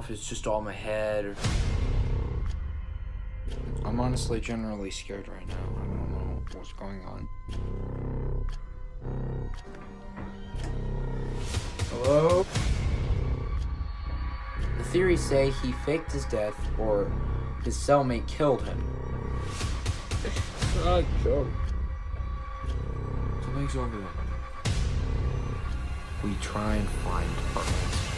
if it's just all in my head or... I'm honestly generally scared right now. I don't know what's going on. Hello? The theories say he faked his death or his cellmate killed him. It's not a joke. Something's over there. We try and find our answer.